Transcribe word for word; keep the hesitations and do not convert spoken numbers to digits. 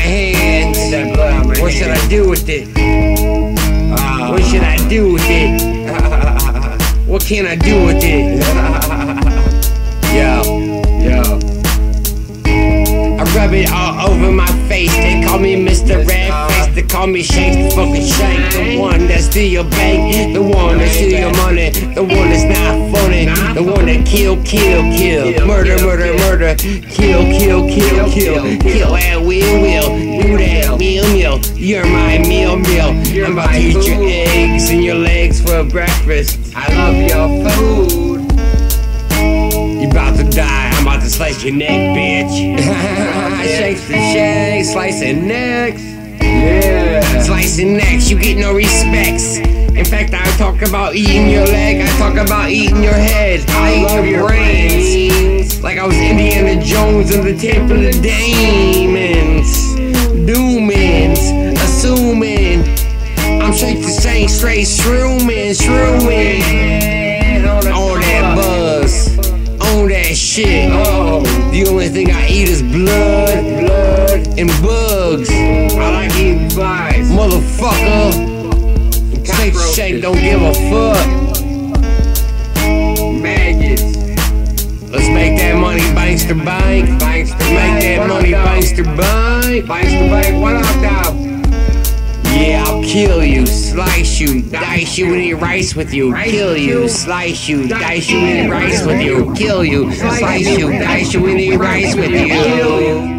hands. That blood on my What should I hands. do with it? Uh, What should I do with it? What can I do with it? Yo, Yo. I rub it all over my face. They call me Mister Red Face. They call me Shank, the fucking Shank. The one that steal your bank. The one that steal your money. The one that's not funny. The one that kill, kill, kill. Murder, murder, murder. Kill, kill, kill, kill. Kill at will, will. Do that meal, meal. You're my meal, meal. I'm about to eat your eggs and your legs for breakfast. I love your food. You about to die, I'm about to slice your neck, bitch. Shakes the shake, slicing necks. Yeah. Slicing necks, you get no respects. In fact, I talk about eating your leg, I talk about eating your head. I, I eat your, your brains. brains. Like I was Indiana Jones in the Temple of Demons. Doomins, assuming I'm straight to saying straight shrooming, shrooming. All that buzz. On that shit. Oh. The only thing I eat is blood, blood, and bugs. I like eating flies. Motherfucker. Shake, shake, don't give a fuck. Maggots. Let's make that money, bankster bank. Bankster Make bank. that What money, up, bankster bank. Bankster bank. What up, dog? Yeah, I'll kill you, slice you, dice you, and eat rice with you. Kill you, slice you, dice you, and eat rice with you. Kill you, slice you, dice you, and eat rice with you.